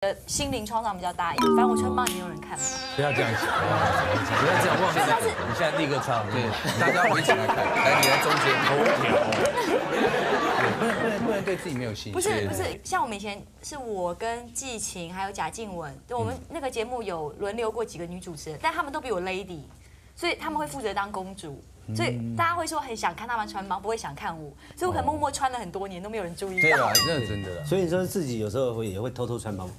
心灵创伤比较大，反正我穿帮也没有人看嘛。 不要这样想，不要这样忘记。你现在立刻唱，对，大家围起来看，来你来中间头条，不能对自己没有信心。 不是，像我们以前是我跟季晴还有贾静雯，我们那个节目有轮流过几个女主持人，但他们都比我 lady， 所以他们会负责当公主。所以大家会说很想看他们穿帮，不会想看我，所以我可能默默穿了很多年都没有人注意到。 对啊，那是真的啦。 所以你说自己有时候也会偷偷穿帮，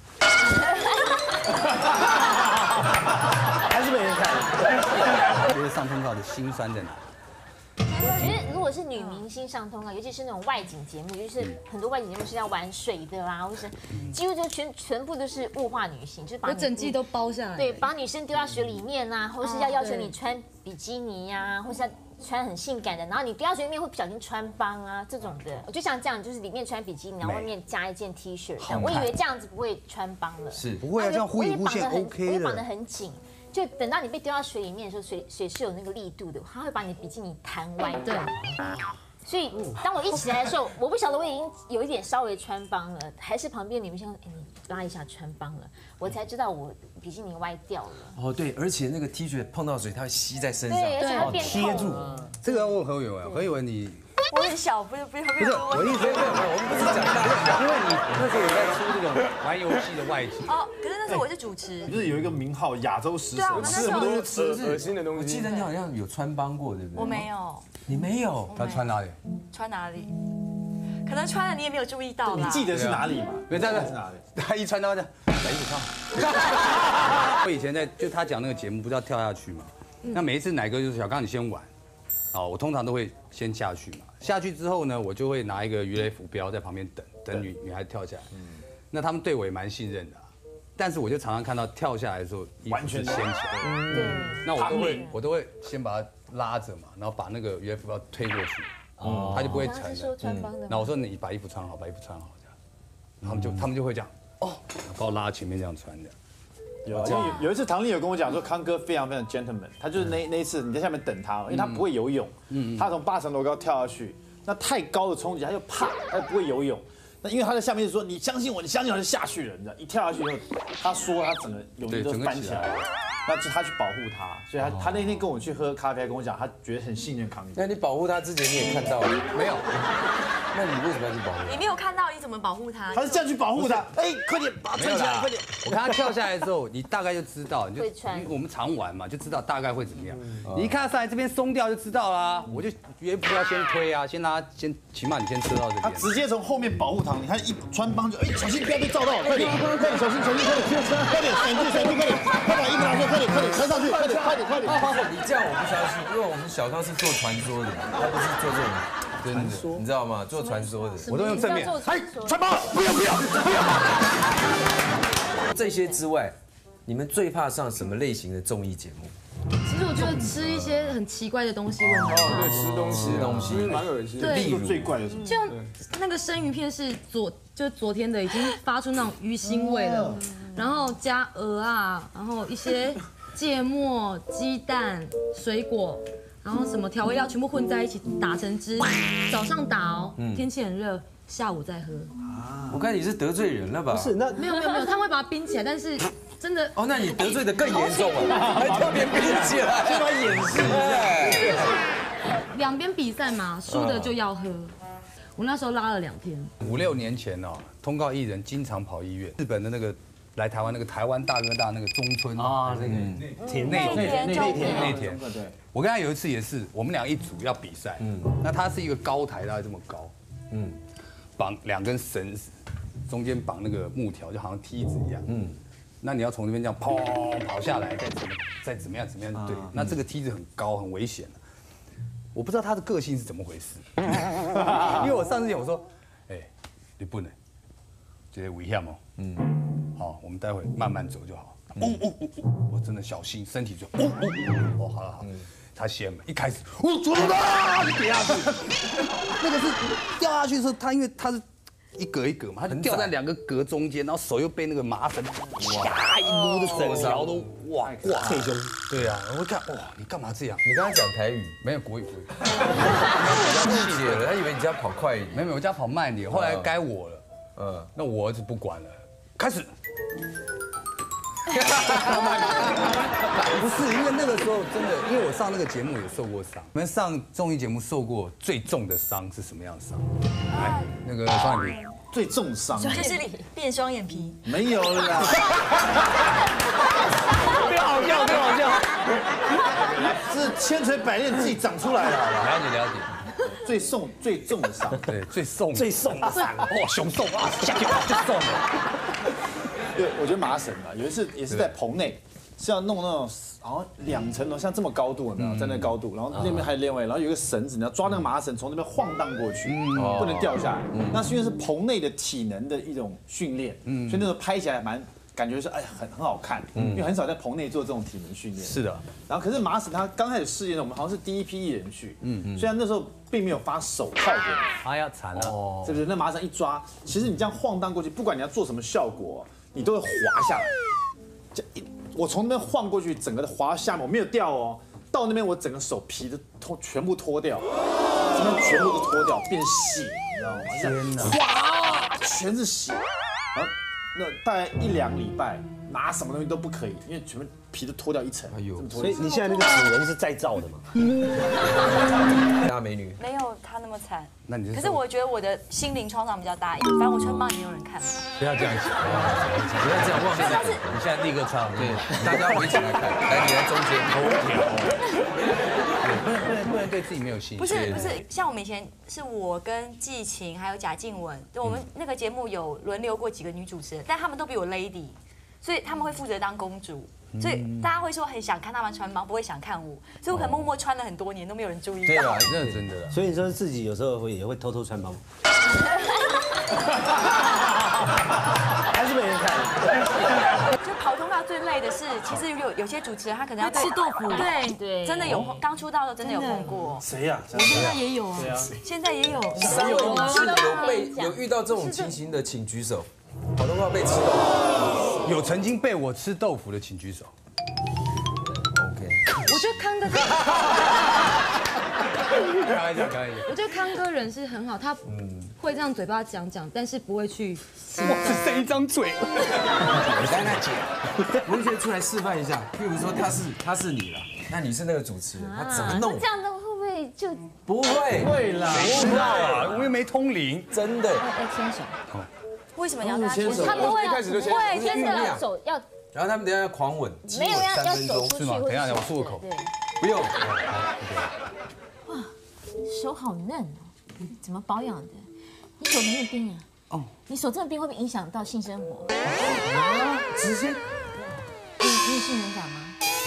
还是没人看。 觉得上通告的辛酸在哪？ 我觉得如果是女明星上通告，尤其是那种外景节目，就是很多外景节目是要玩水的啦，或是几乎就全部都是物化女性，就是把整季都包下来。 对，把女生丢到水里面啊，或是要求你穿比基尼呀，或是要穿很性感的，然后你丢到水里面会不小心穿帮啊这种的。我就像这样，就是里面穿比基尼，然后外面加一件 T 恤，我以为这样子不会穿帮了， 是不会啊，这样忽隐忽现 OK 的。 我也绑得很紧。就等到你被丢到水里面的时候，水是有那个力度的，它会把你的比基尼弹歪掉。所以当我一起来的时候，我不晓得我已经有一点稍微穿帮了，还是旁边女明星说：“哎，你拉一下穿帮了。”我才知道我比基尼歪掉了。 哦，对，而且那个 T 恤碰到水，它会吸在身上， 对，而且它变贴住。这个要问何伟文，何伟文你。 我很小，不是， 我意思我们不是讲大，因为你那时候有在出这种玩游戏的外景。 哦，可是那时候我是主持， 不是有一个名号亚洲食神， 吃什么都吃恶心的东西。 我记得你好像有穿帮过，对不对？ 我没有。 你没有？ 他穿哪里？ 穿哪里？可能穿了你也没有注意到啦。 你记得是哪里吗？ 没在是哪里？他一穿到这样，把衣服穿。我以前就他讲那个节目，不是要跳下去嘛？那每一次奶哥就是小刚你先玩。好，我通常都会先下去嘛。下去之后呢，我就会拿一个鱼雷浮标在旁边等女孩子跳下来。那他们对我也蛮信任的，但是我就常常看到跳下来的时候，完全掀起来。对。那我都会先把它拉着嘛，然后把那个鱼雷浮标推过去，它就不会沉了。那我说你把衣服穿好，把衣服穿好这样，他们就会这样把我拉到前面这样穿的。 有一次，唐丽有跟我讲说，康哥非常非常 gentleman， 他就是那一次你在下面等他，因为他不会游泳，他从8层楼高跳下去，那太高的冲击，他就怕，他不会游泳。那因为他在下面就说你相信我，你相信我，就下去了，你知道，一跳下去以后，他说他整个泳衣都翻起来了。那就他去保护他，所以他那天跟我去喝咖啡，跟我讲，他觉得很信任康哥。 那你保护他之前，你也看到了没有？ 那你为什么要去保护他？ 你没有看到，你怎么保护他？ 他是这样去保护他。哎，快点把他穿起来，快点！ 我看他跳下来之后，你大概就知道，因为我们常玩嘛，就知道大概会怎么样。你一看他上来这边松掉就知道啦。我就绝不要先推啊，先拉，起码你先遮到这边。 他直接从后面保护他，你看一穿帮就小心不要被照到，快点，小心，快点，闪住，快点，快把衣服拿出来，快点穿上去，快点。 你这样我不相信，因为我们小刚是做传说的，他不是做这种。传说，你知道吗？做传说的， 我都用正面。 哎，传帮，不要！ 这些之外，你们最怕上什么类型的综艺节目？ 其实我觉得吃一些很奇怪的东西，我很怕。 对，吃东西蛮恶心的。例如最怪的是， 就那个生鱼片是昨天的，已经发出那种鱼腥味了，然后加鹅啊，然后一些芥末、鸡蛋、水果。然后什么调味料全部混在一起打成汁，早上打哦，天气很热，下午再喝。 我看你是得罪人了吧？ 不是，那没有，他们会把它冰起来，但是真的哦，那你得罪的更严重了，还特别冰起来， 先把演示一下。 两边比赛嘛，输的就要喝。我那时候拉了2天。 5、6年前哦，通告艺人经常跑医院，日本的那个。来台湾那个台湾大哥大那个中村啊，那个内田，对，我跟他有一次也是，我们俩一组要比赛，那他是一个高台，大概这么高，绑2根绳子，中间绑那个木条，就好像梯子一样，那你要从这边这样跑下来，再怎么样，对，那这个梯子很高，很危险的，我不知道他的个性是怎么回事，因为我上次讲我说，哎，你不能，觉得危险哦，好，我们待会慢慢走就好。我真的小心，身体就好。他先嘛，一开始左手就跌下去。那个是掉下去的时候，他因为他是一格一格嘛，他就掉在2个格中间，然后手又被那个麻绳啪一撸的整条都挂脆胸。对啊，我看哇，你干嘛这样？ 你刚刚讲台语， 没有国语。 比较气烈了，他以为你家跑快一点， 没有，我家跑慢一点。后来该我了，那我儿子不管了。开始不是，因为那个时候真的，因为我上那个节目有受过伤。你们上综艺节目受过最重的伤是什么样的伤？来，那个双眼皮。 最重伤就是变双眼皮。 没有了啦。 不要好笑，不要好笑。 是千锤百炼自己长出来的，好吧？ 了解了解。 最重的伤， 对，最送的伤， 哇，雄送啊，下去就送了。 对，我觉得麻绳啊，有一次也是在棚内，是要弄那种好像2层楼，像这么高度，有没有？在那高度，然后那边还有另外，然后有一个绳子，你要抓那个麻绳从那边晃荡过去，不能掉下来。那是因为是棚内的体能的一种训练，所以那时候拍起来感觉是很好看，因为很少在棚内做这种体能训练。 是的。 然后可是麻绳他刚开始试验的，我们好像是第一批艺人去，虽然那时候并没有发手套给你， 哎呀惨了， 是不是？那麻绳一抓，其实你这样晃荡过去，不管你要做什么效果，你都会滑下来。我从那边晃过去，整个的滑下面，我没有掉哦。到那边我整个手皮都全部脱掉，这边全部都脱掉，变细，你知道吗？ 天哪！ 哗，全是血。然后那大概1、2礼拜，拿什么东西都不可以，因为全部皮都脱掉1层。哎呦， 所以你现在那个指纹是再造的吗？ 大美女。 没有他那么惨。 那你可是我觉得我的心灵创伤比较大，反正我穿帮也没有人看。 不要这样想， 不要这样忘记。 你现在立刻唱， 对，大家我一起来看，来你在中间头条，不能对自己没有信心。 不是，像我们以前是我跟季晴还有贾静雯，我们那个节目有轮流过几个女主持人，但她们都比我 lady， 所以她们会负责当公主。所以大家会说很想看他们穿帮，不会想看我，所以我可能默默穿了很多年都没有人注意到。 对啊，那是真的。 所以你说自己有时候也会偷偷穿帮，还是没人看。 就跑通告最累的是，其实有些主持人他可能要吃豆腐， 对，真的有刚出道的时候真的有碰过。 谁呀？ 我现在也有啊，现在也有。 3位女性有遇到这种情形的，请举手。跑通告被吃豆腐， 有曾经被我吃豆腐的，请举手。 OK。 我觉得康哥， 开玩笑。 我觉得康哥人是很好，他会这样嘴巴讲，但是不会去。 哇，是谁一张嘴？ 我刚才讲，文学出来示范一下，譬如说他是你了，那你是那个主持人，他怎么弄？ 这样的会不会就不会， 会啦， 谁知道啊？我又没通灵， 真的。 要牵手？ 为什么你要跟他牵手？ 他不会， 一开始就牵手，会真的要手要。 然后他们等下要狂吻， 没有要 3分钟走出去， 等一下我漱个口。 对。 不用。 哇，手好嫩哦，怎么保养的？你手没有冰啊？哦，你手这么冰会不会影响到性生活？ 直接。 你有性能感吗？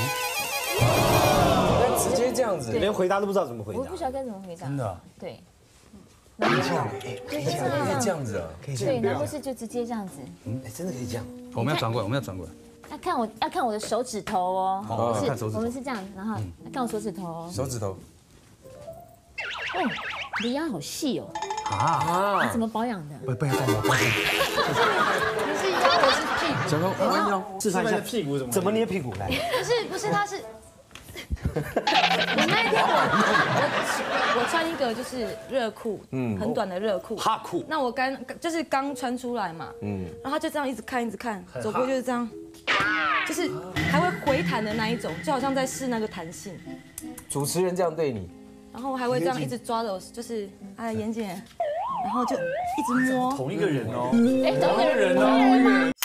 直接这样子， 连回答都不知道怎么回答。 我不晓得该怎么回答。 真的？ 对。 可以这样子啊？ 对，然后是就直接这样子。 哎，真的可以这样。 我们要转过来。 要看我的手指头哦。 看手指头。 我们是这样，然后看我手指头哦。 手指头。 哦，你牙好细哦。你怎么保养的？ 不要动我。 你是腰，我是屁股。 小高弯腰， 示范一下屁股怎么捏屁股来？ 不是，他是。我那一天我穿一个就是热裤，很短的热裤， 哈裤。 那我刚穿出来嘛，然后他就这样一直看，走过就是这样，就是还会回弹的那一种，就好像在试那个弹性。 主持人这样对你， 然后还会这样一直抓着我，就是严姐，然后就一直摸。 同一个人哦， 同一个人哦。